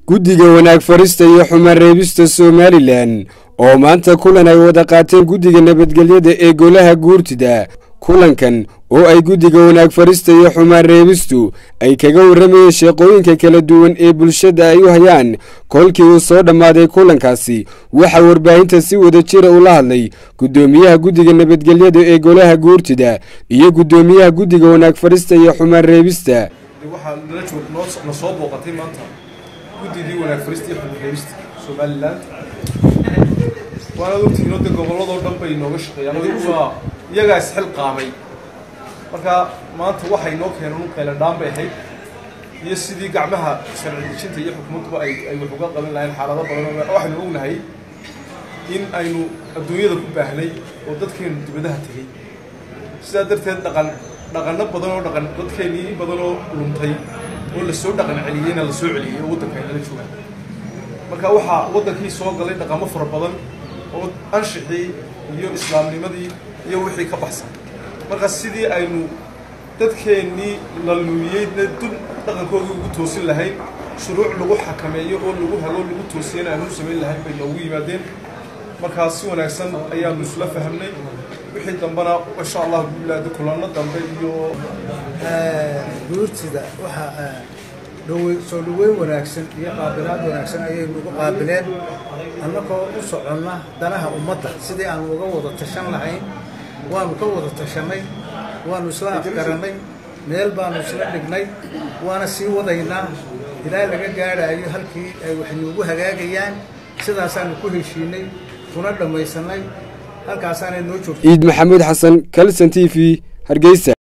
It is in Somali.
guddiga wanaag farista iyo xumaan reebista Somaliland oo maanta kulan ay wada qaateen guddiga nabadgelyada ee golaha guurtida. kulankan oo ay guddiga wanaag farista iyo xumaan reebistu ay kaga waramayeen shaqooyinka kala duwan ee bulshada ay u hayaan. kolkii uu soo dhammaaday kulankaasi waxa warbaahinta si wada jira ula hadlay gudoomiyaha guddiga nabadgelyada ee golaha guurtida iyo gudoomiyaha guddiga wanaag farista iyo xumaan reebista. waxaa la soo booqatay maanta guddigii wanaag farista iyo xumaan reebista Somaliland waana ogtihiin oo gobolladoo dhan bay nooga shaqeeyaan iyagaa isxil qaamay. marka maanta waxay noo keeneen qaylan dhaan bay ahayd iyo sidii gacmaha sharci dejinta iyo xukuumadda ay wax uga qaban lahayn xaalado badan. waxaynu ognahay in aynu adduunyada ku baahnay oo dadkeenu dibadaha tegey, sidaa darteed dhaqanno badan oo dadkeenii badan oo luntay oo la soo dhaqan celiyeyna la soo celiyey oo waddankeena la jooga. marka waxaa waddankii soo galay dhaqamo fara badan oo anshixii iyo islaamnimadii iyo wixii ka baxsan. marka sidii aynu dadkeennii la lumiyeyna dul dhaqankoodii ugu toosin lahayn, shuruuc lagu xakameeyo oo lagu hago lagu toosiyana aanu samayn lahayn bay noogu yimaadeen. markaa si wanaagsan ayaanu isla fahamnay. wixii dambana insha allah bilaada kulanno dambe iyo guurtida waxa soo dhaweyn wanaagsan iyo qaabilaad wanaagsan ayaynu ugu qaabileen annagoo u soconna danaha ummadda sidii aanu uga wada tashan lahayn. waanu ka wada tashanay, waanu isla afgarannay, meel baanu isla dhignay, waana sii wadaynaa ilaa laga gaadhaayo halkii ay wax noogu hagaagayaan. sidaasaanu ku heshiinay kuna dhammaysanay, halkaasaanay noo joogtay. Ciid Maxamed Xasan, Kalsan TV, Hargeysa.